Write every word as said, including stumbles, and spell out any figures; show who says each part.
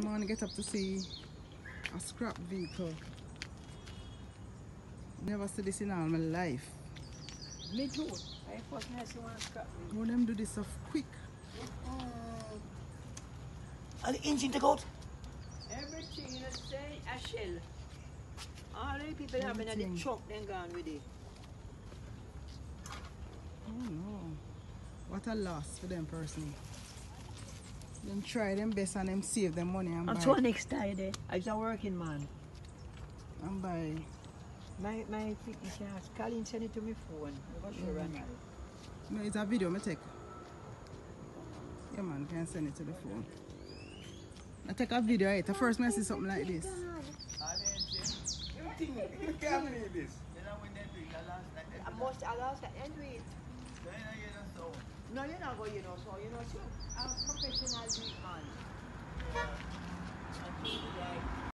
Speaker 1: want to get up to see a scrap vehicle. Never see this in all my life.
Speaker 2: Me too. I first I see one scrap vehicle.
Speaker 1: How them do this stuff quick?
Speaker 2: Mm.
Speaker 3: And the engine take out?
Speaker 2: Everything you say a shell. All the people having a the truck then gone with it.
Speaker 1: Oh no. What a loss for them personally. Them try them best and them save them money and
Speaker 2: Until
Speaker 1: buy.
Speaker 2: next Friday. I was a working man.
Speaker 1: And buy.
Speaker 2: My my technician has Colin send it to my phone. I'm not sure right now.
Speaker 1: No, it's a video I take. Yeah man, can send it to the phone. I take a video, right? The first time I see something like this.
Speaker 3: You can't believe this. You know when they do it, last night they
Speaker 2: I
Speaker 3: do
Speaker 2: must allow that and do it.
Speaker 3: that. You know, you don't know.
Speaker 2: No, you're not going, you know, so you know, so I'm professional do it, man.
Speaker 3: Yeah.